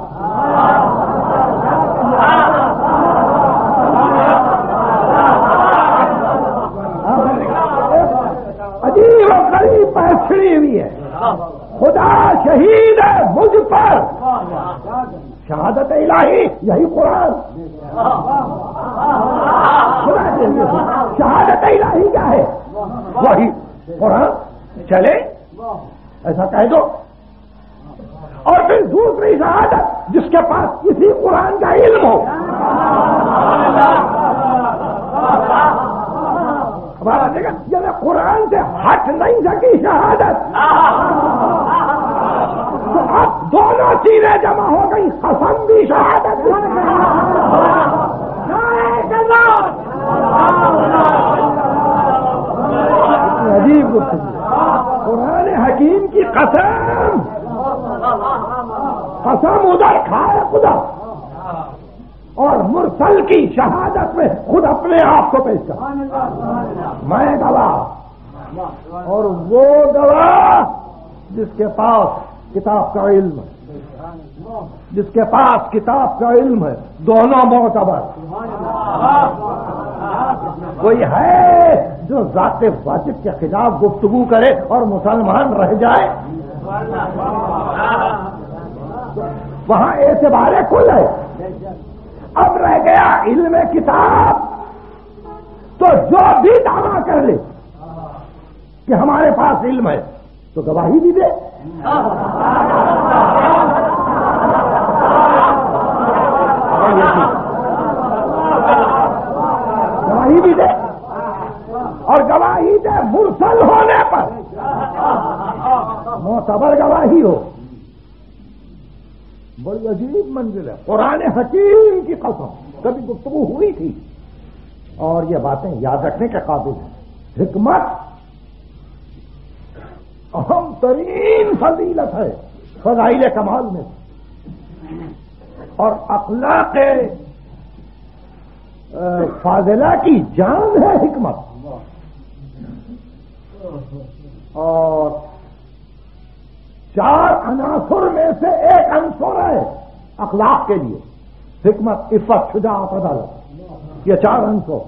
عجیب و غریب بات چھڑی ہوئی ہے، خدا شہید ہے مجھ پر، شہادت الہی یہی قرآن، خدا شہادت الہی کیا ہے؟ وہی قرآن، چلے ایسا کہہ دو۔ اور پھر دوسری شہادت جس کے پاس کسی قرآن کا علم ہو، جب قرآن سے ہٹ نہیں سکی شہادت، تو اب دونوں چیزیں جمع ہو گئی، قسم بھی شہادت۔ عجیب قرآن حکیم کی قسم، قسم ادھر کھائے خدا، اور مرسل کی شہادت میں خود اپنے آپ کو پیش کر، میں گواہ اور وہ گواہ جس کے پاس کتاب کا علم ہے، جس کے پاس کتاب کا علم ہے، دونوں معتبر۔ کوئی ہے جو ذات واجب کے خلاف گفتگو کرے اور مسلمان رہ جائے؟ وہاں اعتبار کل ہے۔ اب رہ گیا علم کتاب، تو جو بھی دعویٰ کر لے کہ ہمارے پاس علم ہے تو گواہی بھی دے، گواہی بھی دے، اور گواہی دے مرسل ہونے پر، معتبر گواہی ہو۔ بڑی عجیب منزل ہے، قرآن حکیم کی قسم، کبھی گفتگو ہوئی تھی، اور یہ باتیں یاد رکھنے کے قابل ہیں۔ حکمت اہم ترین فضیلت ہے فضائل کمال میں، اور اخلاق فاضلہ کی جان ہے حکمت، اور چار عناصر میں سے ایک عنصر ہے اخلاق کے لیے، حکمت، عفت، شجاعت، عدالت، یہ چار عنصر۔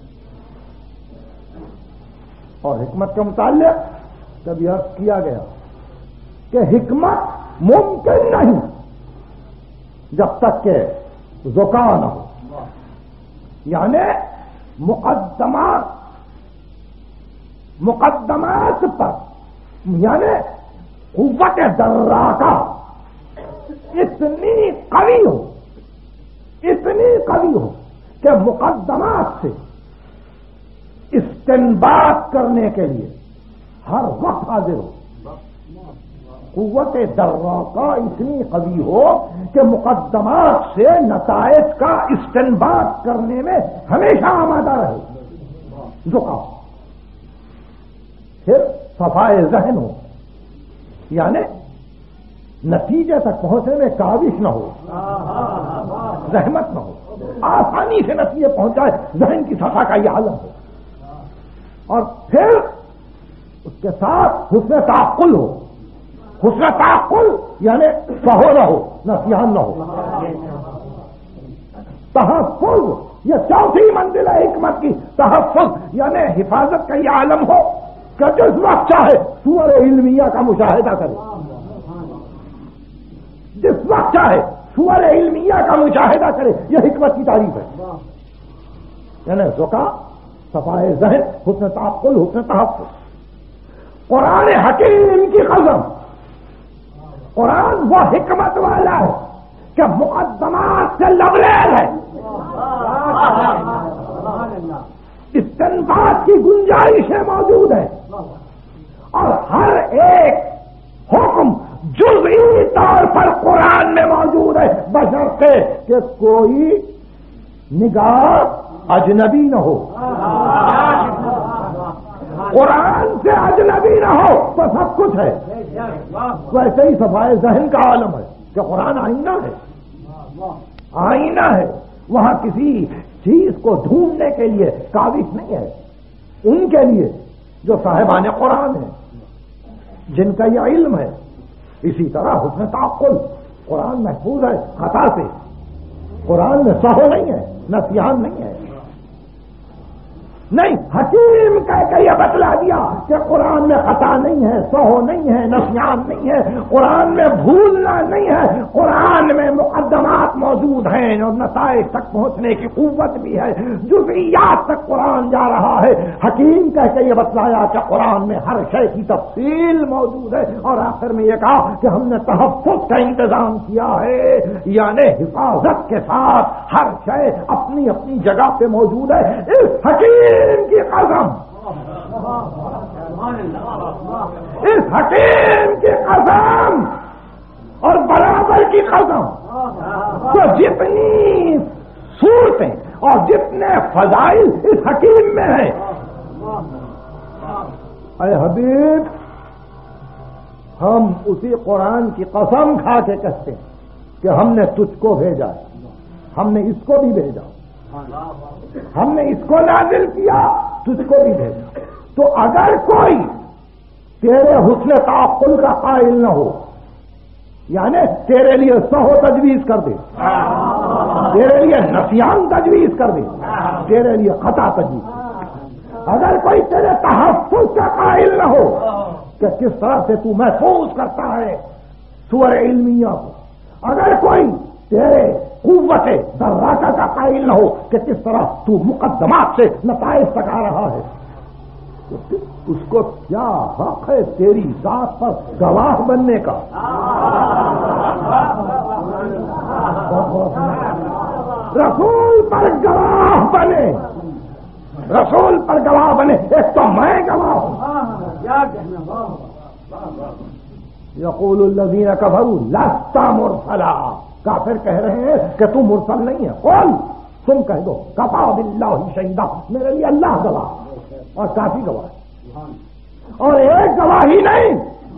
اور حکمت کے متعلق کبھی عرض کیا گیا کہ حکمت ممکن نہیں جب تک کہ ذکا نہ ہو، یعنی مقدمات مقدمات پر، یعنی قوت دراکہ اتنی قوی ہو، اتنی قوی ہو کہ مقدمات سے استنباط کرنے کے لیے ہر وقت حاضر ہو۔ قوت دراکہ اتنی قوی ہو کہ مقدمات سے نتائج کا استنباط کرنے میں ہمیشہ آمادہ رہے، ذکا۔ پھر صفائے ذہن ہو، یعنی نتیجے تک پہنچنے میں کاوش نہ ہو، زحمت نہ ہو، آسانی سے نتیجے پہنچ جائے، ذہن کی صفا کا یہ عالم ہو۔ اور پھر اس کے ساتھ حسن تعقل ہو۔ حسن تعقل یعنی سہو نہ ہو، نسیان نہ ہو. تحفظ یہ چوتھی منزل ہے حکمت کی. تحفظ یعنی حفاظت کا یہ عالم ہو کہ جس وقت چاہے صور علمیہ کا مشاہدہ کرے، جس وقت چاہے صور علمیہ کا مشاہدہ کرے. یہ حکمت کی تعریف ہے. یعنی ذکا، صفائے ذہن، حسن تعقل، حسن تحفظ. قرآن حکیم کی قسم، قرآن وہ حکمت والا ہے کہ مقدمات سے لبریز ہے، استنباط کی گنجائشیں موجود ہیں، اور ہر ایک حکم جزئی طور پر قرآن میں موجود ہے، بشرطے کہ کوئی نگاہ اجنبی نہ ہو. قرآن سے اجنبی نہ ہو تو سب کچھ ہے. ویسے ہی صفائے ذہن کا عالم ہے کہ قرآن آئینہ ہے، آئینہ ہے. وہاں کسی چیز کو ڈھونڈنے کے لیے کاوش نہیں ہے. ان کے لیے جو صاحبان قرآن ہیں، جن کا یہ علم ہے. اسی طرح حسن تعقل، قرآن محفوظ ہے خطا سے. قرآن میں سہو نہیں ہے، نسیان نہیں ہے. نہیں، حکیم کہہ کے یہ بتلا دیا کہ قرآن میں خطا نہیں ہے، سہو نہیں ہے، نسیان نہیں ہے، قرآن میں بھولنا نہیں ہے. قرآن میں مقدمات موجود ہیں اور نتائج تک پہنچنے کی قوت بھی ہے. جزئیات تک قرآن جا رہا ہے. حکیم کہہ کے یہ بتلایا کہ قرآن میں ہر شے کی تفصیل موجود ہے. اور آخر میں یہ کہا کہ ہم نے تحفظ کا انتظام کیا ہے، یعنی حفاظت کے ساتھ ہر شے اپنی اپنی جگہ پہ موجود ہے. اس حکیم کی قسم، اس حکیم کی قسم اور برابر کی قسم، تو جتنی صورتیں اور جتنے فضائل اس حکیم میں ہیں. اے حبیب، ہم اسی قرآن کی قسم کھا کے کہتے ہیں کہ ہم نے تجھ کو بھیجا ہے، ہم نے اس کو بھی بھیجا، ہم نے اس کو نازل کیا، تجھ کو بھی بھیجا. تو اگر کوئی تیرے حسن تعقل کا قائل نہ ہو، یعنی تیرے لیے سہو تجویز کر دے، تیرے لیے نسیان تجویز کر دے، تیرے لیے خطا تجویز، اگر کوئی تیرے تحفظ کا قائل نہ ہو کہ کس طرح سے تو محفوظ کرتا ہے سور علمیہ کو، اگر کوئی تیرے قوت دراکہ کا قائل نہ ہو کہ کس طرح تو مقدمات سے نتائج تک آ رہا ہے، تو اس کو کیا حق ہے تیری ذات پر گواہ بننے کا؟ رسول پر گواہ بنے، رسول پر گواہ بنے. ایک تو میں گواہ ہوں. یقول الذین کفروا لست مرسلا، کافر کہہ رہے ہیں کہ تم مرسل نہیں ہے. قل، تم کہہ دو کفا باللہ شہیدا، میرے لیے اللہ گواہ اور کافی گواہ. اور ایک گواہی نہیں،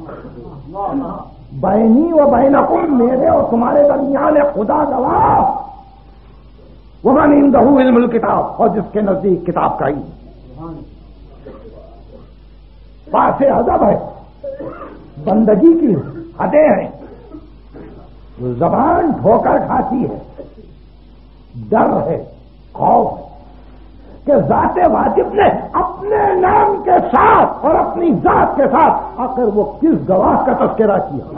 بینی و بینکم، میرے اور تمہارے درمیان خدا گواہ. ومن عندہ علم الکتاب، اور جس کے نزدیک کتاب کا علم. پاس ادب ہے، بندگی کی حدیں ہیں. زبان ٹھوکر کھاتی ہے، ڈر ہے، خوف ہے کہ ذات واجب نے اپنے نام کے ساتھ اور اپنی ذات کے ساتھ آخر وہ کس گواہ کا تذکرہ کیا.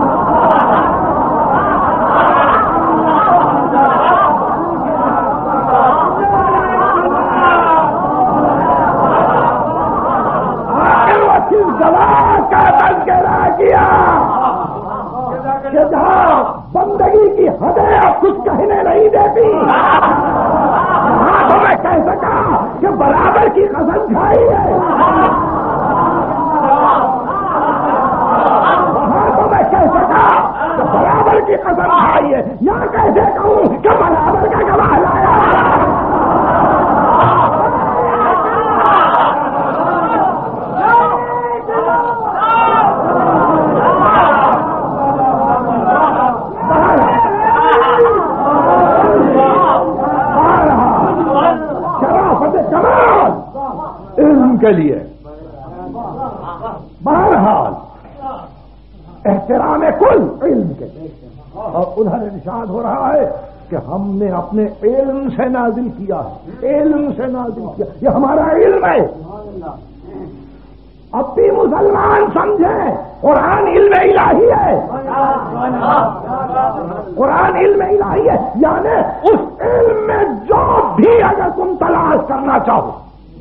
آخر وہ کس گواہ کا تذکرہ کیا کہ جہاں بندگی کی حدیں اب کچھ کہنے نہیں دیتی، وہاں تو میں کہہ سکا کہ برابر کی قسم کھائی ہے، وہاں تو میں کہہ سکا کہ برابر کی قسم کھائی ہے. یہاں کیسے کہوں کہ برابر کا گواہ لایا. کے لیے بہرحال احترام کل علم کے، اور ادھر ارشاد ہو رہا ہے کہ ہم نے اپنے علم سے نازل کیا ہے، علم سے نازل کیا، یہ ہمارا علم ہے۔ اب بھی مسلمان سمجھیں قرآن علم الہی ہے، قرآن علم الہی ہے، یعنی اس علم میں جو بھی اگر تم تلاش کرنا چاہو،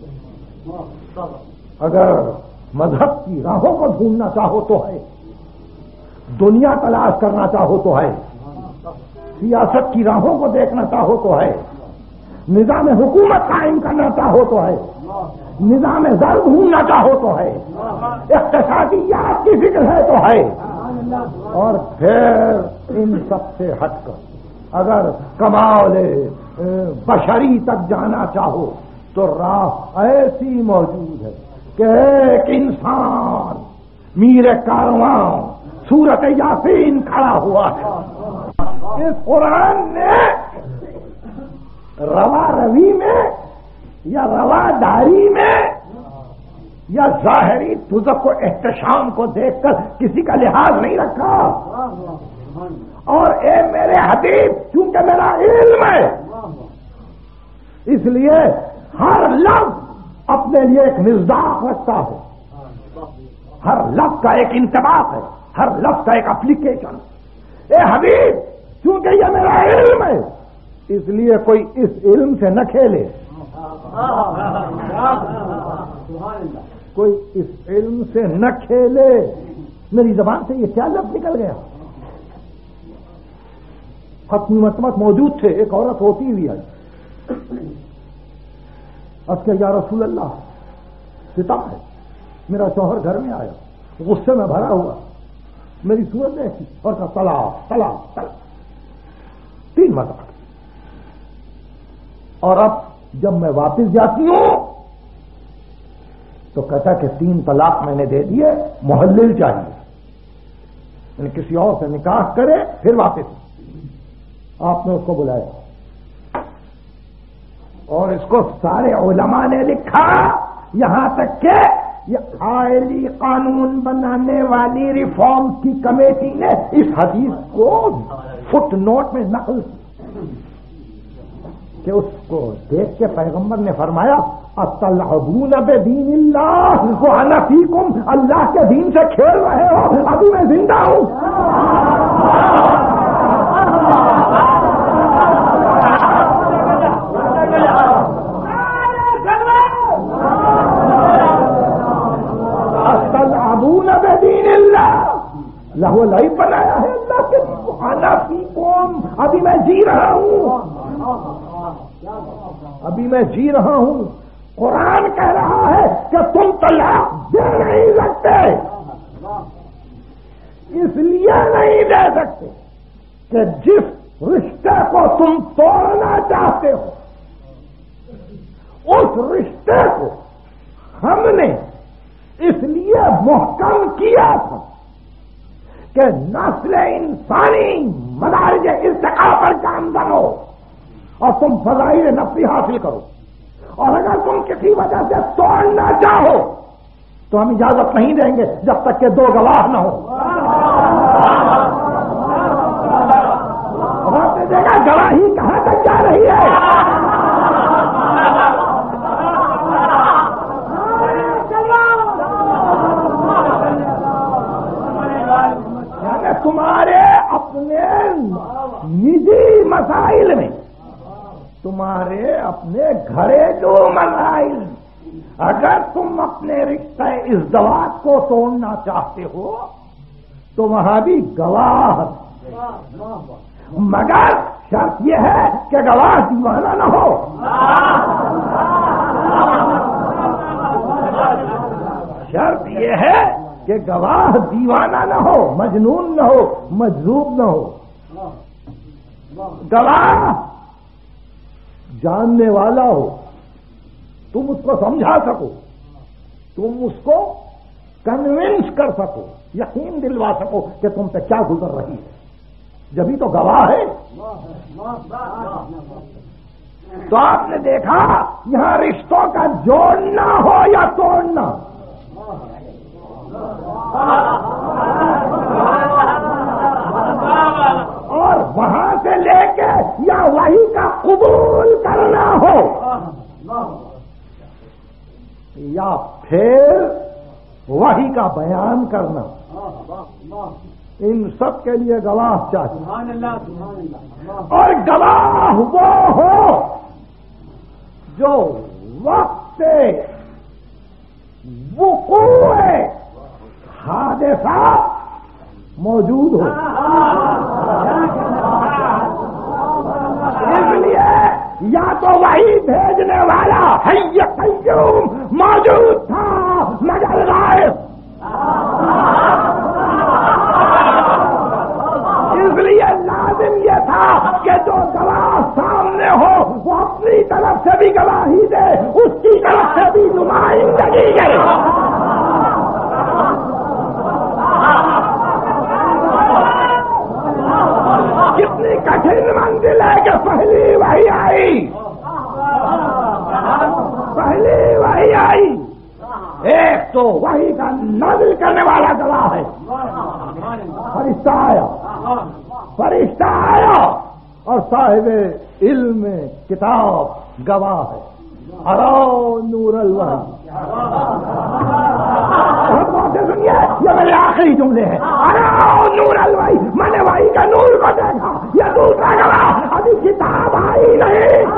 اگر مذہب کی راہوں کو ڈھونڈنا چاہو تو ہے، دنیا تلاش کرنا چاہو تو ہے، سیاست کی راہوں کو دیکھنا چاہو تو ہے، نظام حکومت قائم کرنا چاہو تو ہے، نظام زر ڈھونڈنا چاہو تو ہے، اقتصادیات کی فکر ہے تو ہے، اور پھر ان سب سے ہٹ کر اگر کمال بشری تک جانا چاہو تو راہ ایسی موجود ہے کہ ایک انسان میر کارواں سورت یاسین کھڑا ہوا ہے۔ اس قرآن نے روا روی میں یا رواداری میں یا ظاہری تزک و احتشام کو دیکھ کر کسی کا لحاظ نہیں رکھا، اور اے میرے حبیب چونکہ میرا علم ہے اس لیے ہر لفظ اپنے لیے ایک مصداق رکھتا ہے، ہر لفظ کا ایک انطباق ہے، ہر لفظ کا ایک اپلیکیشن۔ اے حبیب چونکہ یہ میرا علم ہے اس لیے کوئی اس علم سے نہ کھیلے، کوئی اس علم سے نہ کھیلے۔ میری زبان سے یہ کیا لفظ نکل گیا؟ ختم مطمت موجود تھے، ایک عورت ہوتی ہوئی آئی، اب کہ یا رسول اللہ ستم ہے، میرا شوہر گھر میں آیا غصے میں بھرا ہوا، میری صورت دیکھی اور کہا طلاق طلاق طلاق تین مرتبہ، اور اب جب میں واپس جاتی ہوں تو کہتا کہ تین طلاق میں نے دے دیے، محلل چاہیے، یعنی کسی اور سے نکاح کرے پھر واپس۔ آپ نے اس کو بلایا اور اس کو سارے علماء نے لکھا، یہاں تک کہ یہ آئلی قانون بنانے والی ریفارم کی کمیٹی نے اس حدیث کو فٹ نوٹ میں نقل کہ اس کو دیکھ کے پیغمبر نے فرمایا اَتَلْعَبُونَ بِدِینِ اللَّهِ وَأَنَا فِیکُم، اللہ کے دین سے کھیل رہے ہو، ابھی میں زندہ ہوں۔ اَتَلْعَبُونَ بِدِینِ اللَّهِ، لہو لعب بنایا ہے اللہ کے دین کو، اَنَا فِیکُم، ابھی میں جی رہا ہوں، ابھی میں جی رہا ہوں۔ قرآن کہہ رہا ہے کہ تم طلاق دے نہیں سکتے، اس لیے نہیں دے سکتے کہ جس رشتے کو تم توڑنا چاہتے ہو اس رشتے کو ہم نے اس لیے محکم کیا تھا کہ نسل انسانی مدارج ارتقاء پر گامزن ہو اور تم فضائل نفسی حاصل کرو، اور اگر تم کسی وجہ سے توڑنا چاہو تو ہم اجازت نہیں دیں گے جب تک کہ دو گواہ نہ ہو۔ آپ نے دیکھا گواہی کہاں تک جا رہی ہے؟ یعنی تمہارے اپنے نجی مسائل میں، تمہارے اپنے گھریلو مسائل، اگر تم اپنے رشتہ ازدواج کو توڑنا چاہتے ہو تو وہاں بھی گواہ، مگر شرط یہ ہے کہ گواہ دیوانہ نہ ہو۔ شرط یہ ہے کہ گواہ دیوانہ نہ ہو، مجنون نہ ہو، مجذوب نہ ہو، گواہ جاننے والا ہو، تم اس کو سمجھا سکو، تم اس کو کنونس کر سکو، یقین دلوا سکو کہ تم سے کیا گزر رہی ہے، جبھی تو گواہ ہے۔ تو آپ نے دیکھا یہاں رشتوں کا جوڑنا ہو یا توڑنا، یا پھر وحی کا بیان کرنا، ان سب کے لیے گواہ چاہیے، اور گواہ وہ ہو جو وقت وقوع حادثات موجود ہو۔ اس لیے یا تو وہی بھیجنے والا حی قیوم موجود تھا مگر غائب، اس لیے لازم یہ تھا کہ جو گواہ سامنے ہو وہ اپنی طرف سے بھی گواہی دے، اس کی طرف سے بھی نمائندگی کرے۔ کتنی کٹھن منزل ہے کہ پہلی وحی آئی، پہلی وحی آئی، ایک تو وحی کا نازل کرنے والا گواہ ہے، فرشتہ آیا، فرشتہ آیا، اور صاحب علم کتاب گواہ ہے، ارو نور الوحی۔ سنیے یہ میرے آخری جملے ہیں، ارو نور الوحی، میں نے وحی کا نور کو دیکھا، یہ دوسرا گواہ، ابھی کتاب آئی نہیں۔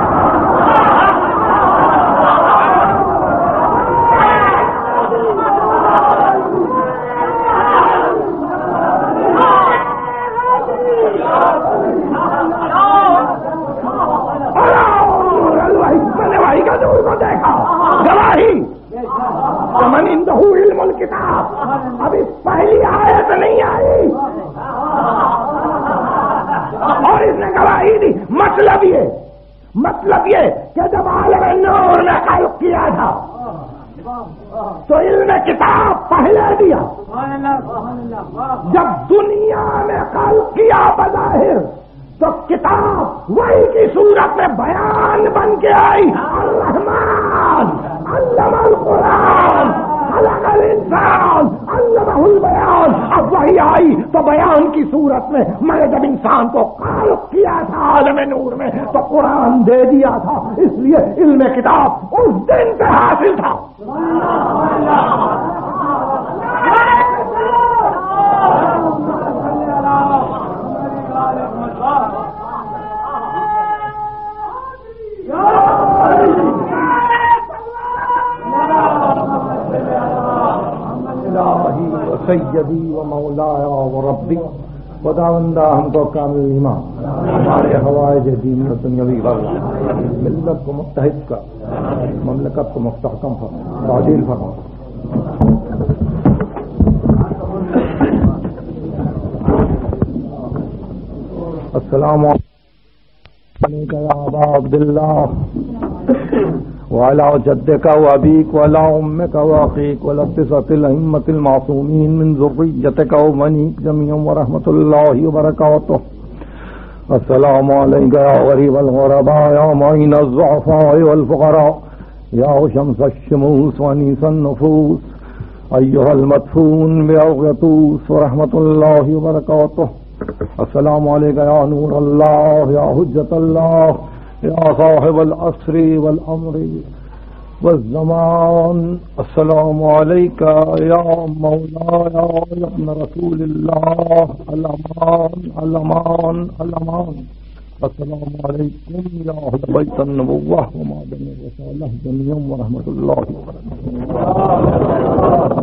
من عنده علم الکتاب، ابھی پہلی آیت نہیں آئی اور اس نے گواہی دی۔ مطلب یہ مطلب یہ کہ جب عالم نور نے خلق کیا تھا تو علم کتاب پہلے دیا، جب دنیا میں خلق کیا بظاہر تو کتاب وہی کی صورت میں بیان بن کے آئی۔ الرحمن علم القرآن خلق الانسان علمہ البیان، اب وہی آئی تو بیان کی صورت میں میں نے جب انسان کو خلق کیا تھا عالم نور میں تو قرآن دے دیا تھا، اس لیے علم کتاب اس دن سے حاصل تھا۔ سیدی و مولایا و ربی، خداوندہ ہم کو کامل ایمان، ہمارے حوائج دین و دنیاوی غرض، ملت کو متحد کر، مملکت کو مستحکم فرما، تعدیل فرما۔ السلام علیکم یا ابا عبداللہ وعلى جدك وأبيك وعلى أمك وأخيك وعلى التسعة الأئمة المعصومين من ذريتك وبنيك جميعا ورحمة الله وبركاته۔ السلام عليك يا غريب الغرباء، يا معين الضعفاء والفقراء، يا شمس الشموس ونيس النفوس، أيها المدفون بأغيطوس ورحمة الله وبركاته۔ السلام عليك يا نور الله، يا حجة الله، يا صاحب العصر والأمر والزمان۔ السلام عليك يا مولاي يا ابن رسول الله، الأمان الأمان الأمان۔ السلام عليكم يا أهل بيت النبوة ومعدن الرسالة جميعا ورحمة الله وبركاته۔